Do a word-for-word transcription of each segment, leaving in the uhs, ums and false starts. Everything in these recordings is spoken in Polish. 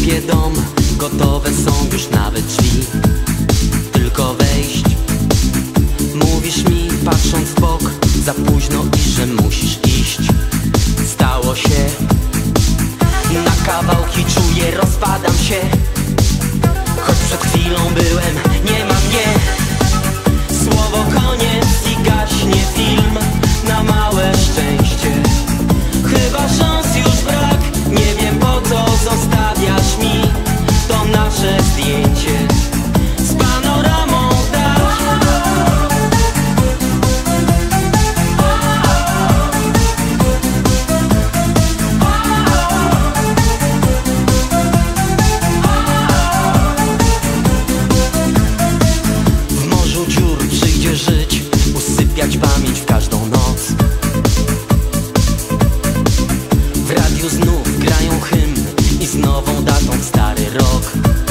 sklepie dom, gotowe są już nawet drzwi. Tylko wejść. Mówisz mi, patrząc w bok, za późno i że musisz iść. Stało się. Na kawałki czuję, rozpadam się. Choć przed chwilą byłem, nie ma mnie. Słowo koniec i gaśnie film. Na małe szczęście chyba szans już brak. Nie wiem po co zostawiasz mi to nasze zdjęcie z panoramą, tak. W morzu dziur przyjdzie żyć, usypiać pamięć w każdą noc. W radiu znów grają hymny i z nową datą w stary rok.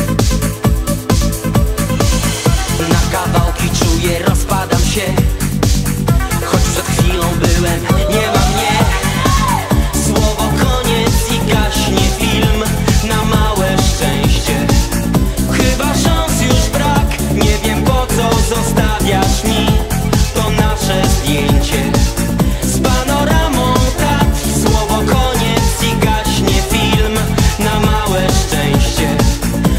Na kawałki czuję, rozpadam się. Choć przed chwilą byłem, nie ma mnie. Słowo koniec i gaśnie film. Na małe szczęście chyba szans już brak. Nie wiem po co zostawiasz mi to nasze zdjęcie z panoramą, tak. Słowo koniec i gaśnie film. Na małe szczęście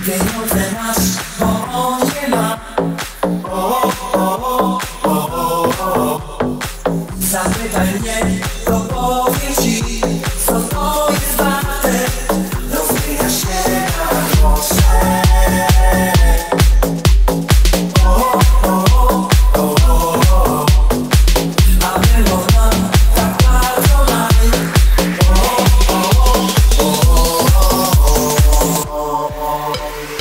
Pieniądze masz, bo on nie ma. O, o, o, o, o, o. Zapytaj mnie, to powiem ci, co to jest warte. Rozwija się na głosie. O, o, o, o, o. A było nam tak bardzo maj. O, o, o, o, o, o.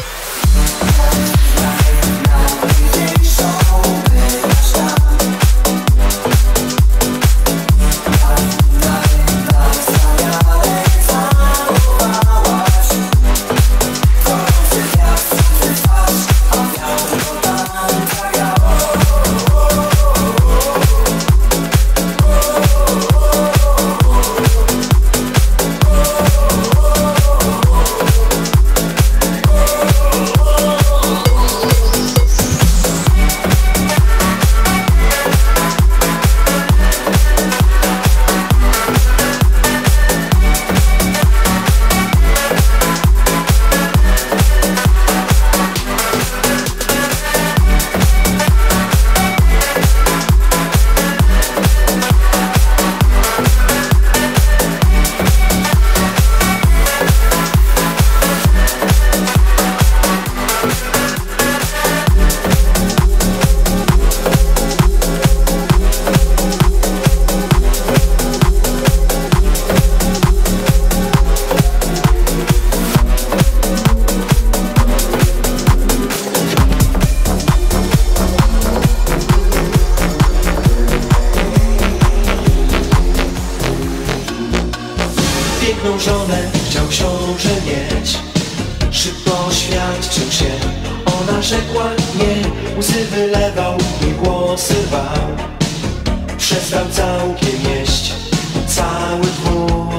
Piękną żonę chciał książę mieć, szybko oświadczył się. Ona rzekła nie, łzy wylewał i głosy rwał. Przestał całkiem jeść, cały dwór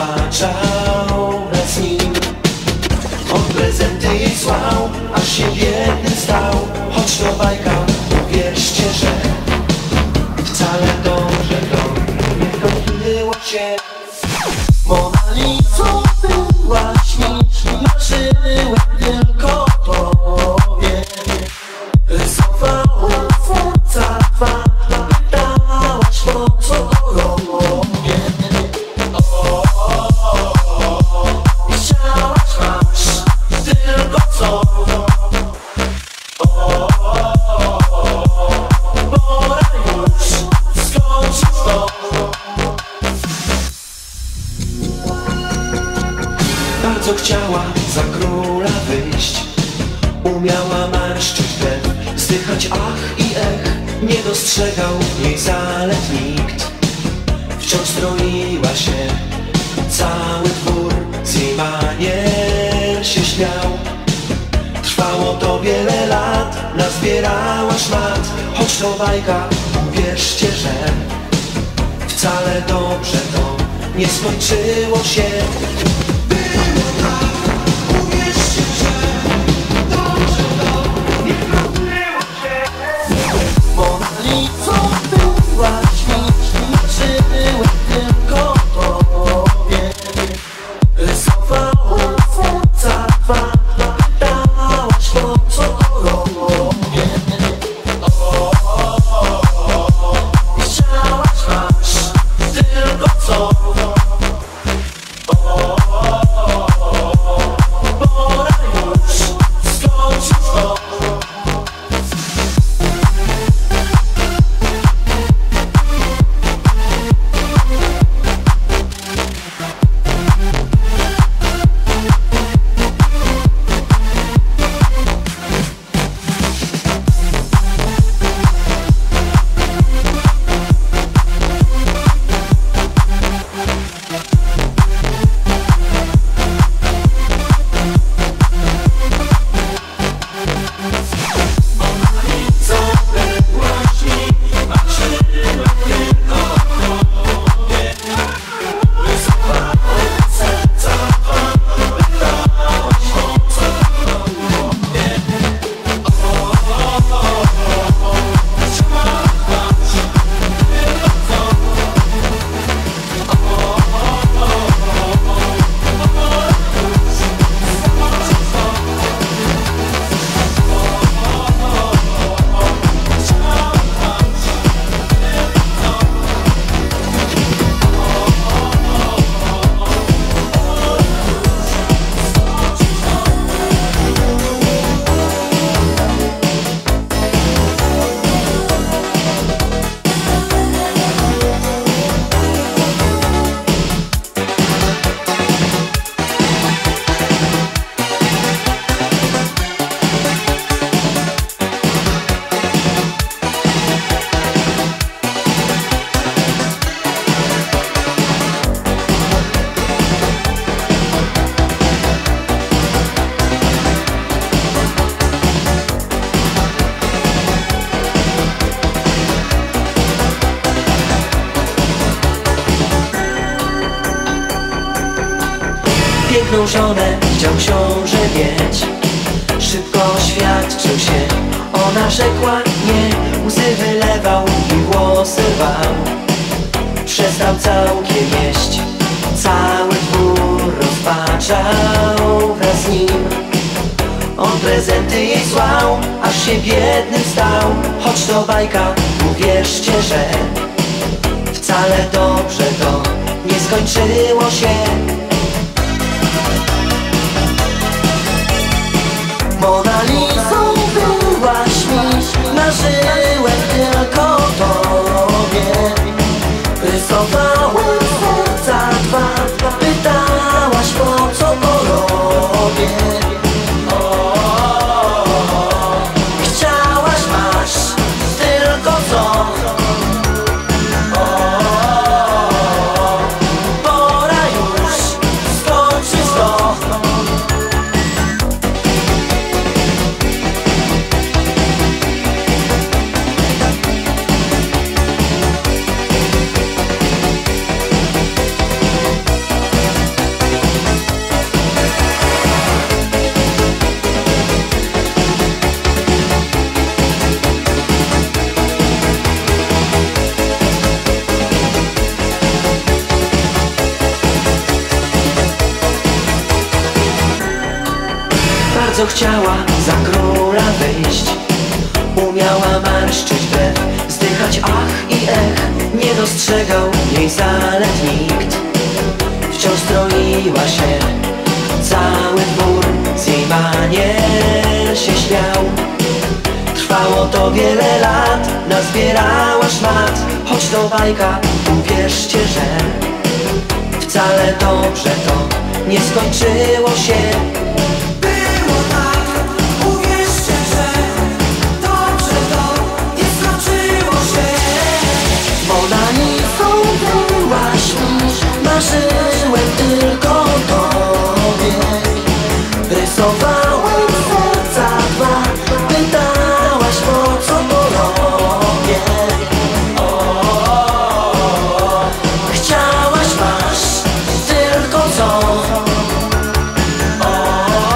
rozpaczał wraz z nim. On prezenty jej słał, aż się biedny stał. Choć to bajka, uwierzcie, że wcale dobrze to nie skończyło się. Mona Liso, byłaś mi, marzyłem tylko tobie. Rysowałem serca dwa, pytałaś po co robię. O, o, o, o, i chciałaś masz, tylko co? O, o, o, o, pora już skończyć to. Bardzo chciała za króla wyjść, umiała marszczyć krew, wzdychać ach i ech. Nie dostrzegał jej zalet nikt. Wciąż stroiła się, cały dwór z jej manier się śmiał. Trwało to wiele lat, nazbierała szmat. Choć to bajka, uwierzcie, że wcale dobrze to nie skończyło się. Tylko co? piękną żonę chciał książę mieć. Szybko oświadczył się, ona rzekła nie. Łzy wylewał i włosy rwał. Przestał całkiem jeść, cały dwór rozpaczał wraz z nim. On prezenty jej słał, aż się biednym stał. Choć to bajka, uwierzcie, że wcale dobrze to nie skończyło się. Mona Lisą byłaś mi, marzyłem tylko tobie. Rysowałem serca dwa, pytałaś po co to robię. Chciałaś, masz, tylko co? Pora już skończyć to. Bardzo chciała za króla wyjść. Umiała marszczyć brew, wzdychać ach i ech. Nie dostrzegał jej zalet nikt. Wciąż stroiła się, cały dwór z jej manier się śmiał. Trwało to wiele lat, nazbierała szmat. Choć to bajka, uwierzcie, że wcale dobrze to nie skończyło się. Mona Lisą byłaś mi, marzyłem tylko tobie. Rysowałem serca dwa, pytałaś po co to robię. Chciałaś, masz, tylko co?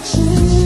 Czy